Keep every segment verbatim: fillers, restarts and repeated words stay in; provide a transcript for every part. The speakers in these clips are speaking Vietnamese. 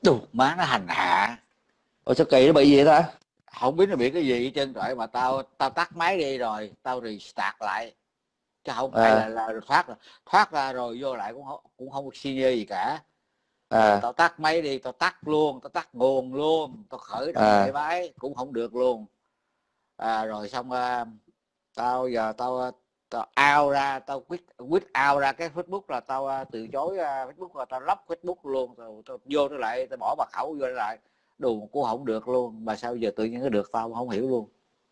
Đù, má nó hành hạ. Ủa sao kỳ nó bị gì vậy ta? Không biết nó bị cái gì hết trơn trọi, mà tao tao tắt máy đi rồi tao restart lại, chứ không phải À. là là thoát thoát ra rồi vô lại cũng không, cũng không xi nhê gì cả. Rồi À. tao tắt máy đi, tao tắt luôn, tao tắt nguồn luôn, tao khởi động À. lại máy cũng không được luôn. À, rồi xong uh, tao giờ tao tao out ra, tao quit quit out ra cái Facebook, là tao uh, từ chối uh, Facebook, là tao lóc Facebook luôn, tao, tao vô nó lại, tao bỏ mật khẩu vô lại, đồ cũng không được luôn. Mà sao giờ tự nhiên nó được, tao không hiểu luôn.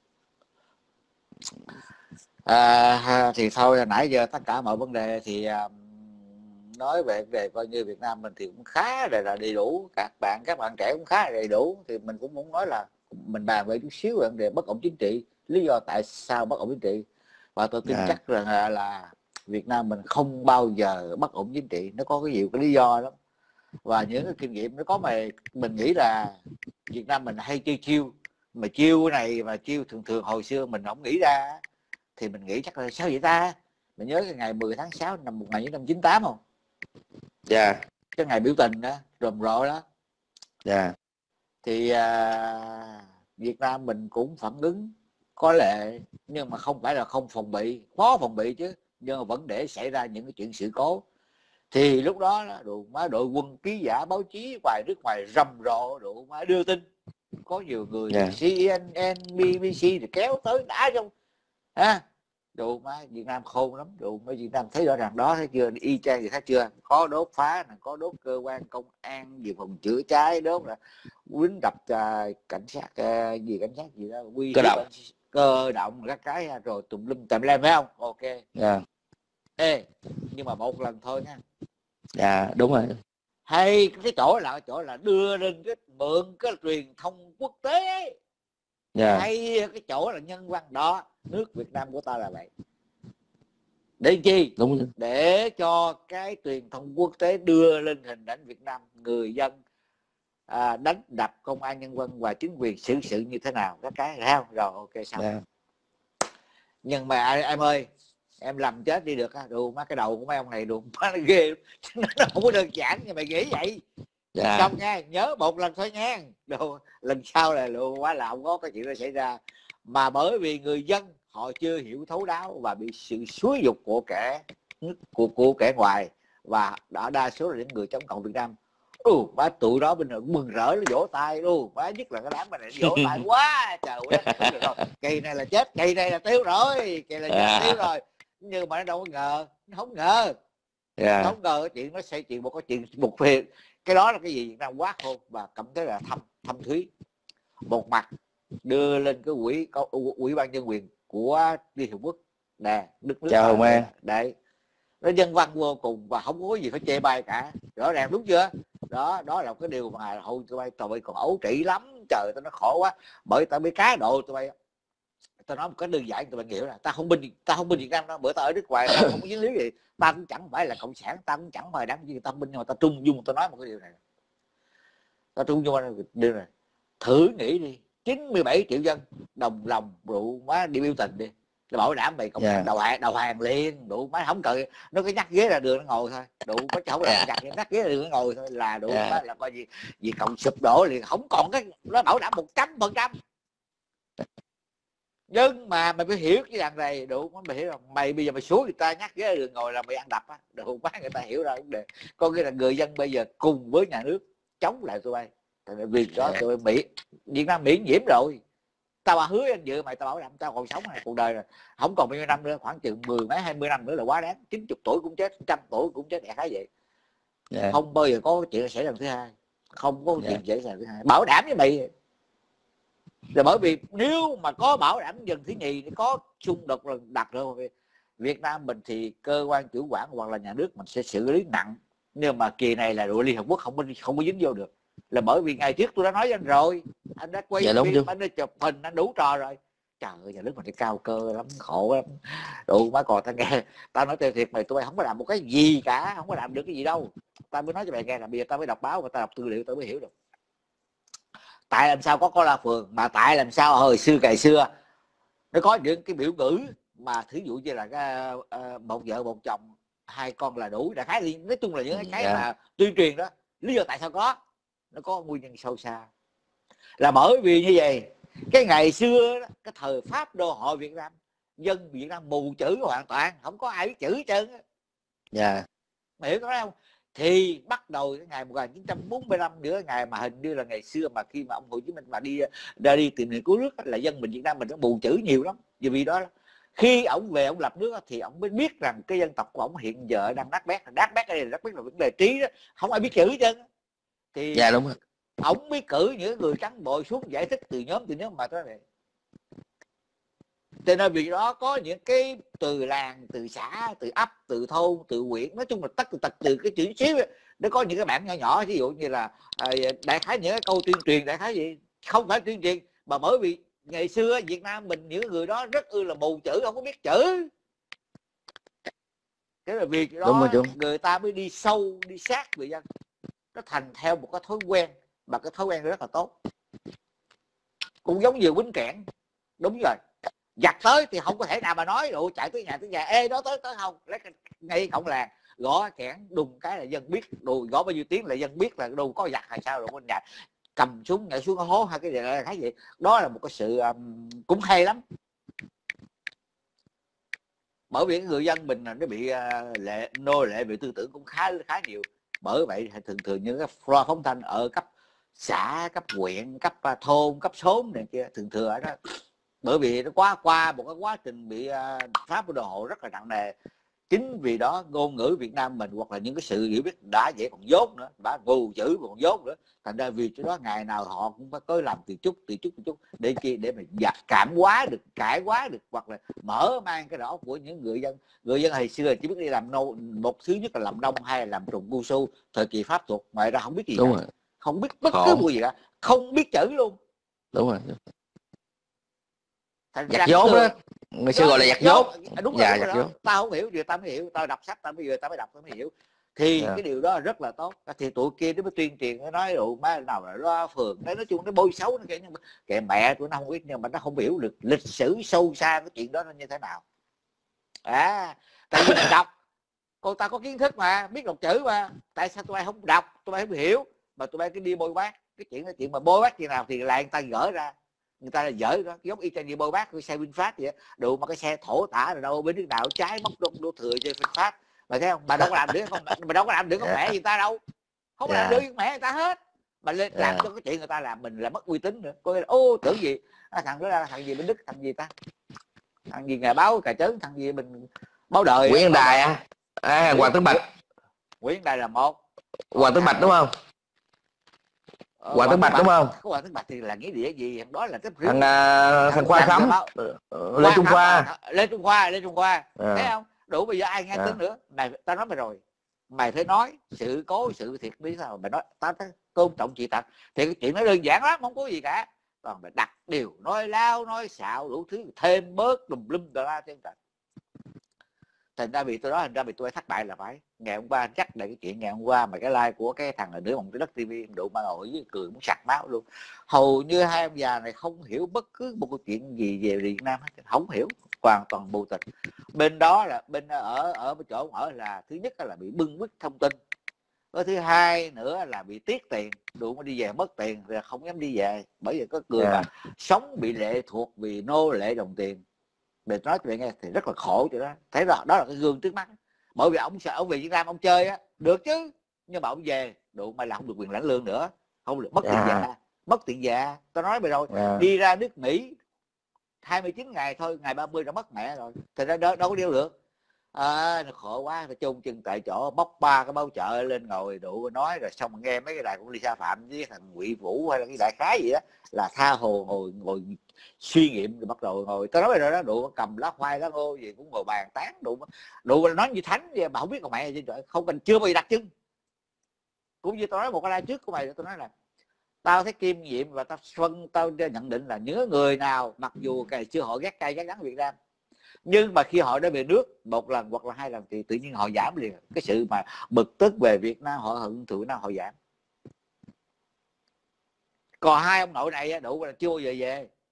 À, thì thôi, nãy giờ tất cả mọi vấn đề thì uh, nói về về coi như Việt Nam mình thì cũng khá là, là đầy đủ, các bạn các bạn trẻ cũng khá là đầy đủ, thì mình cũng muốn nói là mình bàn về chút xíu về vấn đề bất ổn chính trị, lý do tại sao bất ổn chính trị. Và tôi tin À. chắc rằng là, là Việt Nam mình không bao giờ bất ổn chính trị, nó có cái nhiều cái lý do lắm. Và những cái kinh nghiệm nó có, mà mình nghĩ là Việt Nam mình hay chơi chiêu, mà chiêu này và chiêu thường thường hồi xưa mình không nghĩ ra, thì mình nghĩ chắc là sao vậy ta. Mình nhớ cái ngày mười tháng sáu năm một nghìn chín trăm chín mươi tám không? Dạ. Yeah. Cái ngày biểu tình đó, rầm rộ đó. Dạ. Yeah. Thì à, Việt Nam mình cũng phản ứng có lệ, nhưng mà không phải là không phòng bị, khó phòng bị chứ, nhưng mà vẫn để xảy ra những cái chuyện sự cố. Thì lúc đó đồ má đội quân ký giả báo chí ngoài nước ngoài rầm rộ, đồ má đưa tin, có nhiều người Yeah. xê en en, bê bê xê thì kéo tới đá trong ha. Đồ má Việt Nam khôn lắm, đồ má Việt Nam thấy rõ ràng đó, thấy chưa, y chang gì thấy chưa, có đốt phá, có đốt cơ quan công an gì phòng chữa cháy, đốt là quýnh đập uh, cảnh sát uh, gì cảnh sát gì đó, quy Cơ động. cơ động các cái, rồi tùm lum tùm lem, phải không? Ok. Dạ. Ê, nhưng mà một lần thôi nha. Dạ đúng rồi. Hay cái chỗ là chỗ là đưa lên cái mượn cái truyền thông quốc tế ấy. Dạ. Hay cái chỗ là nhân văn đó, nước Việt Nam của ta là vậy. Để chi? Đúng rồi. Để cho cái truyền thông quốc tế đưa lên hình ảnh Việt Nam, người dân à, đánh đập công an nhân dân và chính quyền xử sự như thế nào, các cái thấy không? Rồi ok xong. Dạ. Nhưng mà em ơi, em làm chết đi được á, đồ má cái đầu của mấy ông này đồ má nó ghê, nó không có đơn giản như mày nghĩ vậy. Dạ. Xong nha, nhớ một lần thôi nha, đồ lần sau là đồ quá là không có cái chuyện đó xảy ra. Mà bởi vì người dân họ chưa hiểu thấu đáo và bị sự xúi dục của kẻ của của kẻ ngoài, và đã đa số là những người chống cộng Việt Nam. Ừ, ba tụi đó bên cũng mừng rỡ, nó vỗ tay luôn, ba nhất là cái đám này vỗ tay quá trời quá. Kỳ này là chết, kỳ này là tiêu rồi, kỳ này là chết tiêu rồi. Nhưng mà nó đâu có ngờ, nó không ngờ, Yeah. nó không ngờ cái chuyện nó sẽ chuyện một cái chuyện một phiền. Cái đó là cái gì Việt Nam quá khôn và cảm thấy là thâm thâm thúy. Một mặt đưa lên cái quỹ ủy ban nhân quyền của Liên Hiệp Quốc nè, nước nước Chào Hồng An. đấy, nó nhân văn vô cùng và không có gì phải chê bai cả, rõ ràng đúng chưa? Đó, đó là cái điều mà hồi tụi bay tụi bay còn ấu trĩ lắm, trời tao nó khổ quá, bởi tao bị cá độ tụi bay. Tao nói một cái đơn giản tụi bay hiểu là tao không binh tao không binh Việt Nam đâu, bữa tao ở nước ngoài tao không có dính líu gì, tao cũng chẳng phải là cộng sản, tao cũng chẳng phải đám gì tao binh, nhưng mà tao trung dung tao nói một cái điều này, tao trung dung điều này, thử nghĩ đi, chín mươi bảy triệu dân đồng lòng rượu má đi biểu tình đi, để bảo đảm mày cộng sản yeah. đầu hàng đầu hàng liền, đủ má không cần nó cái nhắc ghế ra đường nó ngồi thôi, đủ có không là chặt nhắc ghế ra đường nó ngồi thôi là đủ yeah. má là coi gì gì cộng sụp đổ liền, không còn cái nó bảo đảm một trăm phần trăm. Nhưng mà mày phải hiểu cái dạng này, đủ mày hiểu không? Mày bây giờ mày xuống người ta nhắc ghế ra đường ngồi là mày ăn đập á, đủ má người ta hiểu ra vấn đề. Có nghĩa là người dân bây giờ cùng với nhà nước chống lại tụi bay. Tại vì đó yeah. tụi Mỹ Việt Nam miễn nhiễm rồi. Tao bà hứa anh dự mày, tao bảo đảm tao còn sống này cuộc đời rồi, không còn bao nhiêu năm nữa, khoảng chừng mười mấy hai mươi năm nữa là quá đáng, chín mươi tuổi cũng chết, trăm tuổi cũng chết, đại khái vậy. Yeah. Không bao giờ có chuyện xảy ra lần thứ hai, không có chuyện yeah. xảy ra lần thứ hai, bảo đảm với mày. Là bởi vì nếu mà có bảo đảm lần thứ nhì, có xung đột lần đặt rồi Việt Nam mình thì cơ quan chủ quản hoặc là nhà nước mình sẽ xử lý nặng. Nhưng mà kỳ này là đội Liên Hợp Quốc không có không có dính vô được, là bởi vì ngày trước tôi đã nói với anh rồi, anh đã quay dạ, phim, anh đã chụp hình, anh đủ trò rồi. Trời ơi, nhà nước mình cao cơ lắm, khổ lắm. Đủ má còn tao nghe, tao nói tiêu thiệt mày, tụi bay không có làm một cái gì cả, không có làm được cái gì đâu. Tao mới nói cho mày nghe là bây giờ tao mới đọc báo và tao đọc tư liệu tao mới hiểu được. Tại làm sao có có La Phường, mà tại làm sao hồi xưa ngày xưa nó có những cái biểu ngữ mà thí dụ như là cái, uh, một vợ một chồng hai con là đủ, đại khái nói chung là những cái yeah. mà tuyên truyền đó, lý do tại sao có nó có nguyên nhân sâu xa, là bởi vì như vậy. Cái ngày xưa đó, cái thời Pháp đô hộ Việt Nam, dân Việt Nam mù chữ hoàn toàn, không có ai biết chữ hết trơn á. Dạ. Mày hiểu cái đó không? Thì bắt đầu cái ngày một nghìn chín trăm bốn mươi lăm nữa, ngày mà hình như là ngày xưa mà khi mà ông Hồ Chí Minh mà đi ra đi tìm đường cứu nước, là dân mình Việt Nam mình nó mù chữ nhiều lắm. Vì vì đó khi ông về ông lập nước thì ông mới biết rằng cái dân tộc của ông hiện giờ đang nát bét, nát bét ở đây là nát bét là vấn đề trí đó, không ai biết chữ hết trơn. Thì dạ đúng rồi. ông mới cử những người cán bộ xuống giải thích từ nhóm từ nhóm mà đó này. Cho nên vì đó có những cái từ làng, từ xã, từ ấp, từ thôn, từ huyện, nói chung là tất tật từ cái chữ xíu nó có những cái bản nhỏ nhỏ, ví dụ như là à, đại khái những cái câu tuyên truyền, đại khái gì không phải tuyên truyền, mà bởi vì ngày xưa Việt Nam mình những người đó rất ư là mù chữ, không có biết chữ. Cái là việc đó người ta mới đi sâu, đi sát người dân, nó thành theo một cái thói quen, mà cái thói quen rất là tốt. Cũng giống như quýnh kẽn, đúng rồi, giặt tới thì không có thể nào mà nói rồi chạy tới nhà tới nhà ê đó tới tới không, lấy ngay cổng làng gõ kẽn đùng cái là dân biết, đồ gõ bao nhiêu tiếng là dân biết là đồ có giặt hay sao, rồi bên nhà cầm súng nhảy xuống cái hố hay cái gì là cái gì. Đó là một cái sự um, cũng hay lắm. Bởi vì người dân mình nó bị uh, lệ nô lệ về tư tưởng cũng khá khá nhiều. Bởi vậy thường thường những cái loa phóng thanh ở cấp xã, cấp huyện, cấp uh, thôn, cấp xóm này kia thường thường ở đó, bởi vì nó quá qua một cái quá trình bị uh, Pháp đồ hộ rất là nặng nề. Chính vì đó ngôn ngữ Việt Nam mình hoặc là những cái sự hiểu biết đã vậy còn dốt nữa, đã ngu chữ còn dốt nữa, thành ra vì chỗ đó ngày nào họ cũng phải có làm từ chút từ chút từ chút để chi để mà giặt cảm hóa được, cải hóa được, hoặc là mở mang cái rõ của những người dân. Người dân hồi xưa chỉ biết đi làm nô, một thứ nhất là làm nông, hay là làm trùng cao su thời kỳ Pháp thuộc, ngoài ra không biết gì đúng cả. Rồi. Không biết bất cứ một gì cả, không biết chữ luôn. Đúng rồi. Thành giặt dốt đó, người xưa gọi là giặt dốt. Đúng rồi, dạ, đúng rồi đó. Tao không hiểu gì, tao mới hiểu, tao đọc sách tao bây giờ tao mới đọc tao mới hiểu. Thì yeah. cái điều đó rất là tốt. Thì tụi kia nó mới tuyên truyền, nó nói đủ má nào là loa phường, nó nói chung nó bôi xấu nó kìa, nhưng mà kệ mẹ tụi nó không biết, nhưng mà nó không hiểu được lịch sử sâu xa cái chuyện đó nó như thế nào. À, tại vì mình đọc, cô ta có kiến thức mà, biết đọc chữ mà, tại sao tụi bay không đọc, tụi bay không hiểu, mà tụi bay cứ đi bôi bác cái chuyện cái chuyện mà bôi bác chuyện nào thì lại người ta gỡ ra, người ta là dở đó, giống y chang như bôi bác cái xe VinFast vậy, đủ mà cái xe thổ tả rồi đâu bên nước nào trái móc đốt đô thừa chơi VinFast, mà thấy không, bà đâu có làm được không, mà đâu có làm được con mẹ gì ta đâu, không có yeah. làm được con mẹ người ta hết, mà lên làm yeah. cho cái chuyện người ta làm mình là mất uy tín nữa. Coi ô tưởng gì à, thằng đó là thằng gì bên Đức, thằng gì ta, thằng gì ngày báo cà trớn, thằng gì mình báo đời Nguyễn Đài à, à Hoàng Tấn Bạch. Nguyễn Đài là một, Hoàng Tấn Bạch đúng không? Hoàng, Hoàng Tấn Bạch đúng không? Hoàng Tấn Bạch thì là nghĩa địa gì? Đó là cái thằng uh, thằng Khoa Khắm, Lê Trung Khoa, Lê Trung Khoa, Lê Trung Khoa, à. thấy không? Đủ bây giờ ai nghe à. tin nữa? Mày tao nói mày rồi, mày phải nói sự cố sự thiệt biết sao? Mày nói tao phải tôn trọng chị Tật, thì cái chuyện nó đơn giản lắm, không có gì cả. Còn mày đặt điều nói lao nói xạo đủ thứ thêm bớt lùm lum đà la trên trời. Thành ra vì tôi nói thành ra vì tôi thất bại là phải ngày hôm qua chắc là cái chuyện ngày hôm qua mà cái like của cái thằng là đứa bằng cái đất tivi đủ mà ngồi với cười muốn sặc máu luôn. Hầu như hai ông già này không hiểu bất cứ một cái chuyện gì về Việt Nam hết, không hiểu, hoàn toàn mù tịch. Bên đó là bên ở ở chỗ ông ở là thứ nhất là bị bưng bít thông tin, cái thứ hai nữa là bị tiếc tiền, đủ mà đi về mất tiền rồi không dám đi về, bởi vì có người yeah. mà sống bị lệ thuộc vì nô lệ đồng tiền. Để nói cho bạn nghe thì rất là khổ cho đó. Thấy đó, đó là cái gương trước mắt. Bởi vì ông sợ ông về Việt Nam ông chơi á được chứ, nhưng mà ông về đủ mà là không được quyền lãnh lương nữa, không được, mất yeah. tiền già, mất tiền già. Tao nói mày rồi, yeah. đi ra nước Mỹ hai mươi chín ngày thôi, ngày ba mươi đã mất mẹ rồi, thì ra đâu, đâu có điêu được. À, nó khổ quá, phải chôn chân tại chỗ, bóc ba cái báo chợ lên ngồi đủ nói, rồi xong nghe mấy cái đài cũng đi sa phạm với thằng Ngụy Vũ hay là cái đại khái gì đó là tha hồ ngồi ngồi suy nghiệm, rồi bắt đầu ngồi. Tao nói rồi đó, đủ cầm lá khoai lá ngô gì cũng ngồi bàn tán, đủ đủ nói như thánh vậy mà không biết còn mẹ gì trời, không cần chưa bao giờ đặt chân. Cũng như tao nói một cái live trước của mày, tôi nói là tao thấy kiêm nhiệm và tao phân tao nhận định là những người nào mặc dù cái chưa họ ghét cay ghét đắng Việt Nam, nhưng mà khi họ đã về nước một lần hoặc là hai lần thì tự nhiên họ giảm liền, cái sự mà bực tức về Việt Nam, họ hận thù Nam họ giảm. Còn hai ông nội này đủ là chưa bao giờ về,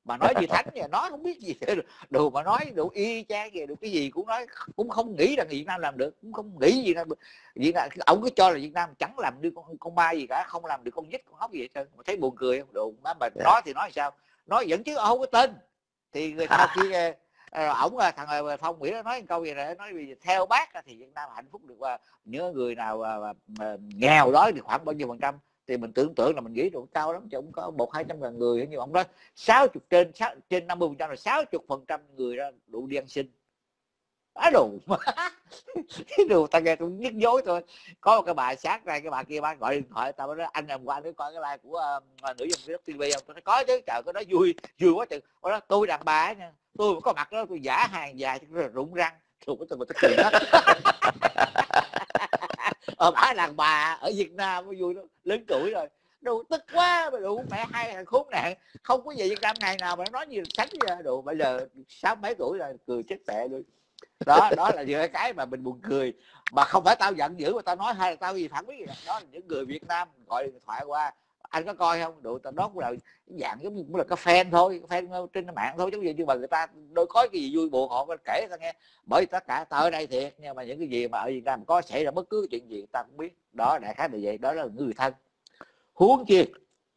mà nói gì thánh vậy, nói không biết gì đồ mà nói đủ y chang về đủ cái gì cũng nói, cũng không nghĩ rằng Việt Nam làm được, cũng không nghĩ gì Nam Việt Nam ông cứ cho là Việt Nam chẳng làm được con con ma gì cả, không làm được con vít con ốc gì hết trơn. Mà thấy buồn cười không? Đồ má mà nói thì nói sao, nói vẫn chứ không có tin. Thì người sau khi ổng thằng Phong Mỹ nó nói một câu gì này, nói vì theo bác thì Việt Nam hạnh phúc được và những người nào mà, mà nghèo đói thì khoảng bao nhiêu phần trăm, thì mình tưởng tượng là mình nghĩ độ cao lắm chứ không có một hai trăm ngàn người, nhưng ông nói sáu mươi trên sáu trên năm mươi phần trăm là sáu mươi phần trăm người ra đủ đi ăn xin. Á đồ cái đồ ta nghe cũng nhức nhối thôi. Có một cái bà sáng ra cái bà kia bà gọi điện thoại tao nói anh làm qua để coi cái like của uh, nữ dân Vlog ti vi không? Tôi nói có chứ, trời có nói vui vui quá chừng. Tôi nói tôi đàn bà nha, tôi mà có mặt đó tôi giả hàng dài rụng răng tôi tôi tôi cười hết. Ờ bả đàn bà ở Việt Nam mới vui đó, lớn tuổi rồi đồ tức quá mà đủ mẹ hai thằng khốn nạn, không có gì Việt Nam ngày nào mà nó nói như sánh ra đồ. Bây giờ sáu mấy tuổi rồi cười chết tệ luôn. Đó đó là những cái mà mình buồn cười, mà không phải tao giận dữ mà tao nói hay là tao gì phản biết gì. Đó là những người Việt Nam gọi điện thoại qua anh có coi không, đủ tao đó cũng là dạng giống như cũng là cái fan thôi, cái fan trên mạng thôi, giống như nhưng mà người ta đôi có cái gì vui buồn họ kể tao nghe. Bởi tất cả tao ở đây thiệt, nhưng mà những cái gì mà ở Việt Nam có xảy ra bất cứ chuyện gì tao cũng biết. Đó đại khái là vậy, đó là người thân. Huống chi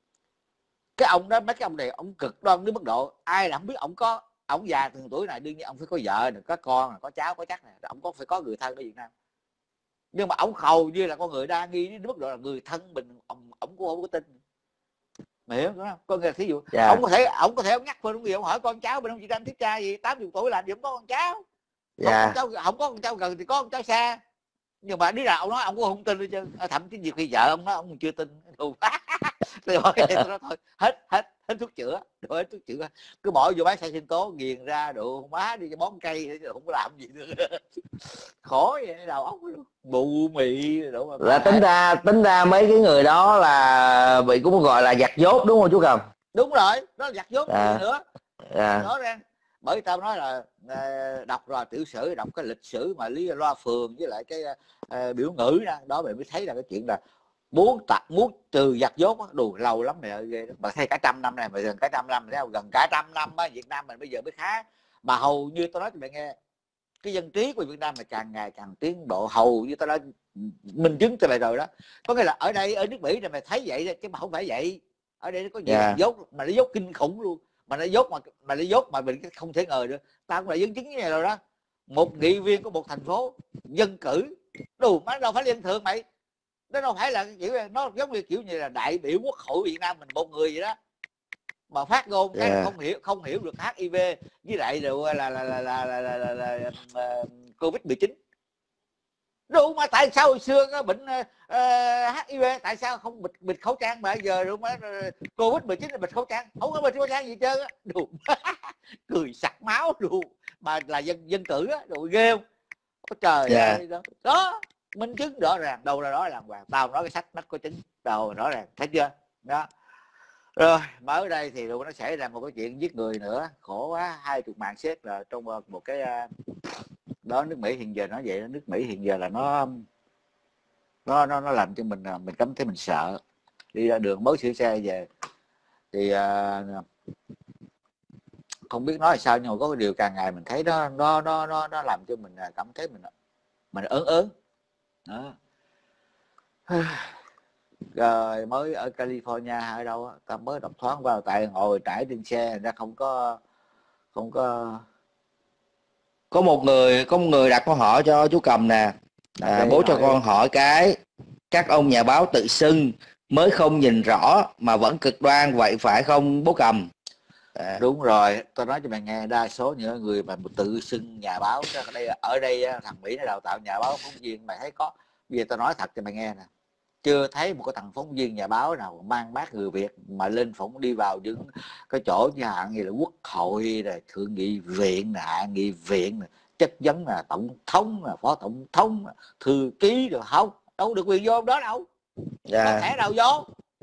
cái ông đó, mấy cái ông này ông cực đoan đến mức độ ai là không biết ông có, ông già từng tuổi này đương nhiên ông phải có vợ được, có con, có cháu, có chắc này, ông có phải có người thân ở Việt Nam. Nhưng mà ông hầu như là con người đa nghi đến mức độ là người thân mình ông, ông cũng không có tin. Mày hiểu không? Con người thí dụ yeah. ông có thể ông có thể ông nhắc phần ông gì, ông hỏi con cháu bên ông chị Đăng thiết cha gì tám mươi tuổi làm gì không có con cháu. Yeah. Con cháu không có con cháu gần thì có con cháu xa. Nhưng mà đi nào ông nói ông cũng không tin hết trơn, thậm chí nhiều khi vợ ông nói ông chưa tin. Tôi thôi hết hết hết thuốc chữa, đồ hết thuốc chữa, cứ bỏ vô máy xay sinh tố nghiền ra đồ má đi cho bón cây không có làm gì nữa. Khổ vậy đầu óc luôn, mù mị đồ mà là tính ra tính ra mấy cái người đó là bị cũng gọi là giặt dốt đúng không chú Cầm? Đúng rồi, đó là giặt dốt à. Gì nữa à. Nói ra bởi tao nói là đọc rồi tiểu sử, đọc cái lịch sử mà Lý Loa Phường với lại cái uh, biểu ngữ đó, đó mình mới thấy là cái chuyện là muốn tập muốn trừ giặt dốt á, đủ lâu lắm mày ơi ghê đó. Mà thấy cả trăm năm này, mà gần cả trăm năm thấy không? Gần cả trăm năm á, Việt Nam mình bây giờ mới khá. Mà hầu như tôi nói cho mày nghe, cái dân trí của Việt Nam là càng ngày càng tiến bộ, hầu như tôi đã minh chứng cho mày rồi đó. Có nghĩa là ở đây ở nước Mỹ này mày thấy vậy chứ mà không phải vậy. Ở đây nó có nhiều yeah. dốt mà nó dốt kinh khủng luôn, mà nó dốt mà mà nó dốt mà mình không thể ngờ được. Tao cũng là dân chứng như này rồi đó. Một nghị viên của một thành phố dân cử đủ má đâu phải dân thường mày, nó đâu phải là cái kiểu này, nó giống như kiểu như là đại biểu quốc hội Việt Nam mình một người vậy đó, mà phát ngôn cái yeah. không hiểu không hiểu được hát i vê với lại rồi là là là là, là, là, là, là, là Covid mười chín. Đúng mà tại sao hồi xưa có bệnh uh, hát i vê tại sao không bịt bịt khẩu trang mà giờ đúng mà Covid mười chín là bịt khẩu trang, không có bịt khẩu trang gì trơn á. Đúng cười sặc máu luôn, mà là dân dân cử á, rồi ghê không? Có trời yeah. ơi đó. Đó minh chứng rõ ràng, đâu ra đó là hoàng. Tao nói cái sách nó có chứng đâu rõ ràng, thấy chưa đó. Rồi mà ở đây thì nó xảy ra một cái chuyện giết người nữa, khổ quá, hai chục mạng chết là trong một cái đó. Nước Mỹ hiện giờ nó vậy đó, nước Mỹ hiện giờ là nó nó nó nó làm cho mình mình cảm thấy mình sợ. Đi ra đường mới sửa xe về thì uh, không biết nói sao, nhưng mà có cái điều càng ngày mình thấy nó nó nó nó nó làm cho mình cảm thấy mình mình ớn ớn đó. Rồi mới ở California ở đâu á, ta mới đọc thoáng vào, tại ngồi trải trên xe ra không có không có có một người có một người đặt câu hỏi cho chú Cầm nè. À, bố cho con hỏi cái các ông nhà báo tự xưng mới không nhìn rõ mà vẫn cực đoan vậy phải không bố Cầm? À. Đúng rồi, tôi nói cho mày nghe, đa số những người mà tự xưng nhà báo ở đây ở đây thằng Mỹ nó đào tạo nhà báo phóng viên, mày thấy có? Bây giờ tôi nói thật cho mày nghe nè, chưa thấy một cái thằng phóng viên nhà báo nào mang bác người Việt mà lên phỏng đi vào những cái chỗ như hạn như là quốc hội này, thượng nghị viện này, hạ nghị viện này, chất vấn là tổng thống là phó tổng thống là thư ký rồi, không đâu được quyền vô đó đâu. Yeah. Có thẻ nào vô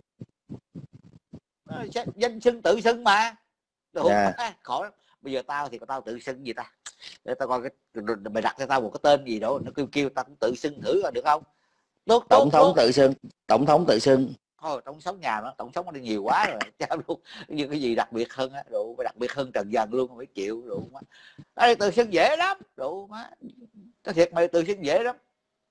danh xưng tự xưng mà. Yeah. Khỏi lắm. Bây giờ tao thì tao tự xưng gì ta, để tao coi cái mày đặt cho tao một cái tên gì đó nó kêu kêu tao cũng tự xưng thử rồi được không? Tốt, tổng tốt, thống tốt. tự xưng tổng thống tự xưng thôi tao không sống nhà nó, tao sống ở đây nhiều quá rồi chao luôn, như cái gì đặc biệt hơn á, đủ phải đặc biệt hơn Trần Dần luôn, không phải chịu đủ má. Đây từ xưng dễ lắm, đủ má, cái thiệt mày từ xưng dễ lắm.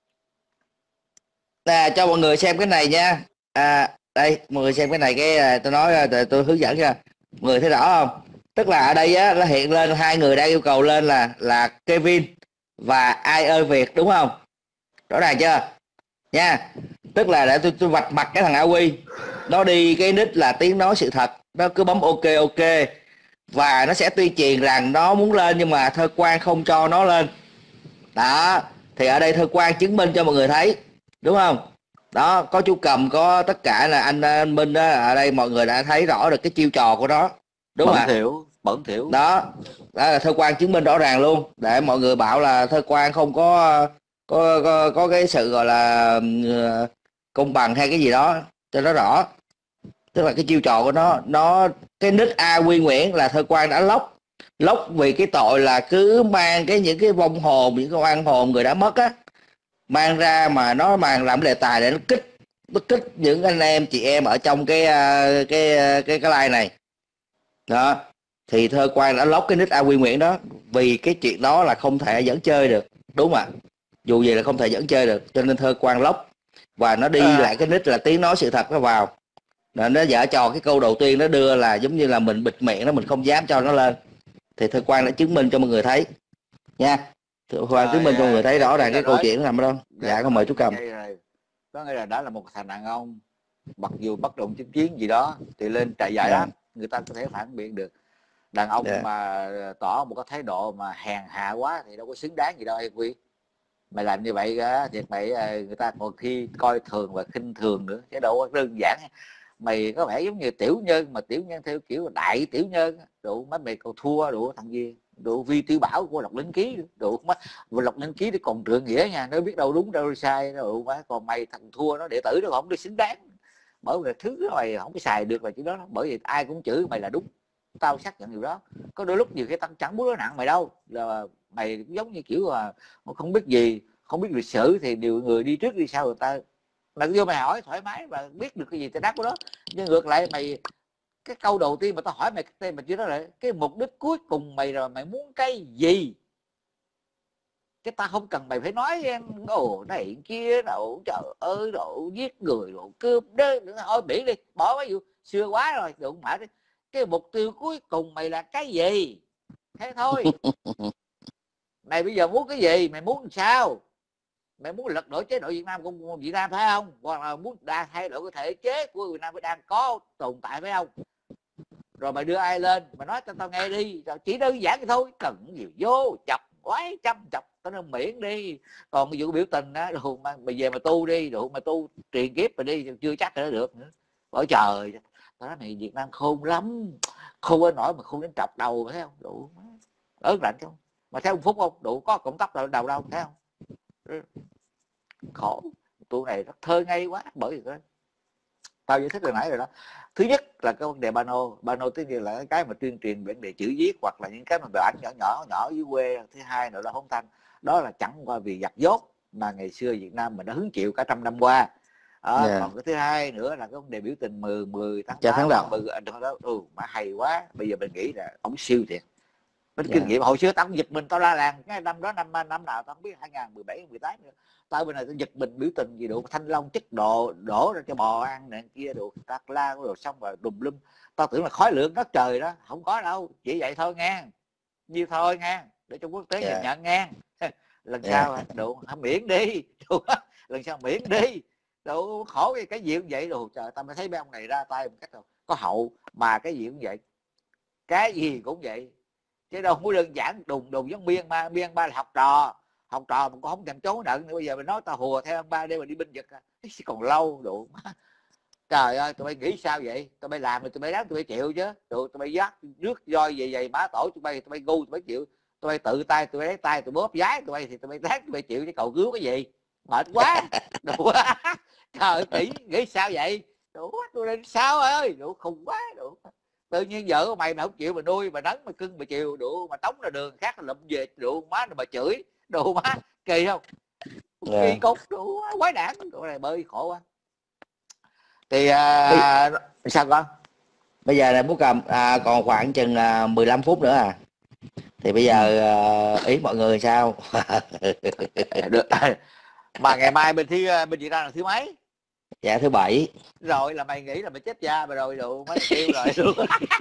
Nè cho mọi người xem cái này nha. À đây mọi người xem cái này, cái tôi nói tôi hướng dẫn nha, mọi người thấy rõ không? Tức là ở đây á nó hiện lên hai người đang yêu cầu lên là là Kevin và Ai ơi Việt, đúng không? Rõ ràng chưa nha? Tức là để tôi tôi vạch mặt cái thằng A Quy, nó đi cái nick là tiếng nói sự thật, nó cứ bấm ok ok và nó sẽ tuyên truyền rằng nó muốn lên nhưng mà Thơ Quang không cho nó lên. Đó thì ở đây Thơ Quang chứng minh cho mọi người thấy, đúng không? Đó có chú Cầm, có tất cả là anh, anh Minh đó, ở đây mọi người đã thấy rõ được cái chiêu trò của nó, đúng không Bẩn ạ? thỉu, bẩn thỉu. Đó, đó là Thơ Quang chứng minh rõ ràng luôn, để mọi người bảo là Thơ Quang không có có có, có cái sự gọi là uh, công bằng hay cái gì đó cho nó rõ. Tức là cái chiêu trò của nó, nó cái nick A Quy Nguyễn là Thơ Quang đã lóc lóc vì cái tội là cứ mang cái những cái vong hồn, những cái oan hồn người đã mất á, mang ra mà nó mang làm đề tài để nó kích nó kích những anh em chị em ở trong cái cái cái cái, cái like này. Đó thì Thơ Quang đã lóc cái nick A Quy Nguyễn đó vì cái chuyện đó là không thể dẫn chơi được, đúng không ạ? Dù gì là không thể dẫn chơi được, cho nên Thơ Quang lóc và nó đi À. lại cái nick là tiếng nói sự thật nó vào. Nên nó dở trò cái câu đầu tiên nó đưa là giống như là mình bịt miệng nó, mình không dám cho nó lên. Thì Thơ Quang đã chứng minh cho mọi người thấy nha. Thơ Quang chứng minh cho mọi người thấy rõ ràng cái câu chuyện nó nằm ở đâu. Dạ con mời chú Cầm. Có nghĩa là đã là một thằng đàn ông, mặc dù bất đồng chính kiến gì đó thì lên trại giải đáp, người ta có thể phản biện được. Đàn ông yeah. mà tỏ một cái thái độ mà hèn hạ quá thì đâu có xứng đáng gì đâu hay Quy. Mày làm như vậy á thiệt mày, người ta còn khi coi thường và khinh thường nữa, chứ đâu có đơn giản. Mày có vẻ giống như tiểu nhân, mà tiểu nhân theo kiểu đại tiểu nhân, đủ mấy mày còn thua đủ thằng gì, đủ Vi Tiểu Bảo của Lộc Linh Ký, đủ má Lộc Linh Ký thì còn trượng nghĩa nha, nó biết đâu đúng đâu sai, đủ má, còn mày thằng thua nó đệ tử nó không được xứng đáng, bởi vì thứ mày không có xài được là chỉ đó, bởi vì ai cũng chửi mày là đúng, tao xác nhận điều đó. Có đôi lúc nhiều cái tăng chẳng muốn nó nặng mày đâu, là mày giống như kiểu là không biết gì, không biết lịch sử thì nhiều người đi trước đi sau người ta, mày vô mày hỏi thoải mái và biết được cái gì thì đáp của đó. Nhưng ngược lại mày, cái câu đầu tiên mà tao hỏi mày cái tên mà chưa nói lại cái mục đích cuối cùng mày rồi, mày muốn cái gì, cái ta không cần mày phải nói ồ này kia đâu trời ơi độ giết người độ cướp đó nữa, thôi biển đi, bỏ cái vụ xưa quá rồi đụng mãi đi. Cái mục tiêu cuối cùng mày là cái gì, thế thôi. Mày bây giờ muốn cái gì, mày muốn sao? Mày muốn lật đổ chế độ Việt Nam của Việt Nam phải không, hoặc là muốn đa thay đổi cái thể chế của Việt Nam mới đang có tồn tại phải không? Rồi mày đưa ai lên mà nói cho tao nghe đi, rồi chỉ đơn giản vậy thôi, cần nhiều vô chọc quái chăm chọc tao nên miễn đi. Còn cái vụ biểu tình á, đồ mà mày về mà tu đi, đồ mà tu truyền kiếp mà đi, chưa chắc là được nữa. Bởi trời, tao nói mày Việt Nam khôn lắm, không có nổi mà không đến trọc đầu thấy không, đủ ớn lạnh không. Mà thấy ông Phúc không, đủ có cộng tóc đầu đâu thấy không, khổ. Tụi này rất thơ ngây quá, bởi vì đó tao giải thích hồi nãy rồi đó. Thứ nhất là cái vấn đề Bano, Bano tức là cái mà tuyên truyền vấn đề chữ viết hoặc là những cái mà ảnh nhỏ nhỏ nhỏ dưới quê. Thứ hai nữa là hôn thanh, đó là chẳng qua vì giặt dốt mà ngày xưa Việt Nam mình đã hứng chịu cả trăm năm qua. Đó, yeah. Còn cái thứ hai nữa là cái vấn đề biểu tình mười mười tháng tám tháng mười đó, ừ mà hay quá. Bây giờ mình nghĩ là ông siêu thiệt. Mình yeah. kinh nghiệm hồi xưa tao giật mình, tao la làng cái năm đó năm năm nào tao không biết, hai nghìn mười bảy mười tám nữa. Tao bên này tao giật mình biểu tình gì đủ Thanh Long chất đồ đổ ra cho bò ăn này kia đồ tạc la rồi xong rồi đùm lum. Tao tưởng là khói lượng đất trời đó, không có đâu, chỉ vậy thôi nghe, như thôi nghe, để cho quốc tế yeah. nhìn nhận nghe. Lần yeah. sau đủ miễn đi đủ, lần sau miễn đi đủ, khổ cái cái gì cũng vậy đồ. Trời, tao mới thấy mấy ông này ra tay một cách rồi có hậu, mà cái gì cũng vậy, cái gì cũng vậy, chứ đâu có đơn giản đùng đùng giống Myanmar. Myanmar là học trò, học trò mà cũng không thèm trốn nợ nữa. Bây giờ mình nói tao hùa theo ông ba để mà đi binh giật à, còn lâu đủ. Trời ơi tụi bay nghĩ sao vậy, tụi bay làm thì tụi bay đáng tụi bay chịu chứ. Tụi tụi bay dắt nước voi về vậy má tổ tụi bay, tụi bay ngu tụi bay chịu. Tụi bay tự tay tụi bay lấy tay tụi bóp giái tụi bay thì tụi bay đáng tụi bay chịu chứ cầu cứu cái gì, mệt quá đủ. Trời ơi nghĩ sao vậy đủ, tụi bay sao ơi đủ, khùng quá đủ. Tự nhiên vợ của mày mà không chịu mà nuôi mà nấng mà cưng mà chiều đủ, mà tống ra đường khác là lụm về đủ má rồi mà chửi đủ má kỳ không, yeah. kỳ cục đủ quái đản. Tụi này bơi khổ quá. Thì à, sao con? Bây giờ là bố Cầm à, còn khoảng chừng à, mười lăm phút nữa à, thì bây giờ à, ý mọi người sao? Được. Mà ngày mai bên thi bên Việt Nam là thứ mấy? Dạ thứ bảy. Rồi là mày nghĩ là mày chết cha mà rồi đủ mấy kêu rồi luôn.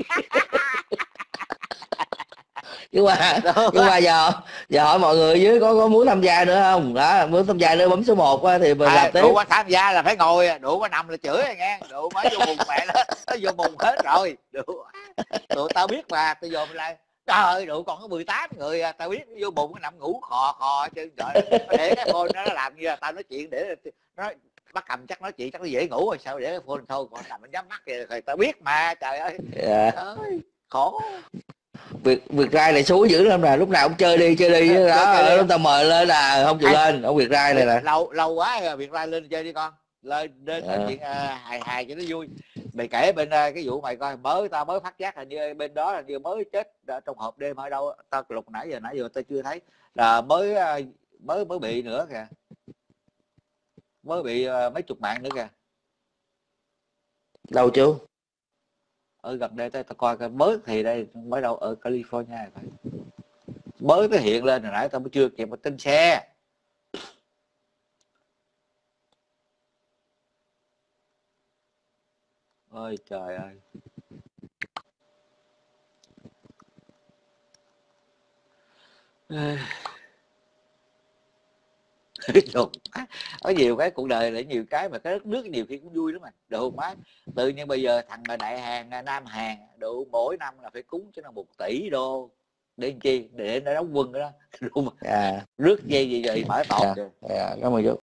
Nhưng mà nhưng mà giờ giờ hỏi mọi người dưới có có muốn tham gia nữa không? Đó, muốn tham gia nữa bấm số một á, thì mình à, làm tiếp. đủ quá tham gia là phải ngồi, đủ quá nằm là chửi rồi nghe, đủ mới vô bùng mẹ nó nó vô bùng hết rồi. Đủ tụi tao biết mà, tao vô lại trời ơi đủ còn có mười tám người à, tao biết vô bụng nó nằm ngủ khò khò chứ trời, để cái phone nó làm như là tao nói chuyện để nó bắt Cầm chắc nói chuyện chắc nó dễ ngủ rồi sao để cái phone thôi, còn nằm nó nhắm mắt vậy thì tao biết mà trời ơi. Yeah. Ơi khổ. Việc việc Rai này xúi dữ lắm nè, lúc nào cũng chơi đi chơi đi đó, lúc tao mời lên là không chịu lên. Ông Việc Rai này nè lâu lâu quá rồi, Việc Rai lên chơi đi con, lên đến nói chuyện uh, hài hài cho nó vui. Mày kể bên uh, cái vụ mày coi, mới tao mới phát giác là như bên đó là như mới chết trong hộp đêm ở đâu tao lục nãy giờ nãy giờ tao chưa thấy, là mới uh, mới mới bị nữa kìa, mới bị uh, mấy chục mạng nữa kìa. Đâu chú? Ở gần đây tao coi coi mới thì đây mới đâu ở California phải, mới nó hiện lên hồi nãy tao mới chưa kịp một tin xe. Ôi trời ơi. Có nhiều cái cuộc đời là nhiều cái mà cái đất nước nhiều khi cũng vui lắm mà đồ má. Tự nhiên bây giờ thằng Đại Hàn Nam Hàn đủ mỗi năm là phải cúng cho nó một tỷ đô để làm chi, để nó đóng quân đó. Đúng. Yeah. Rước dây gì vậy mở tọt. Yeah. Yeah. Cảm ơn chú.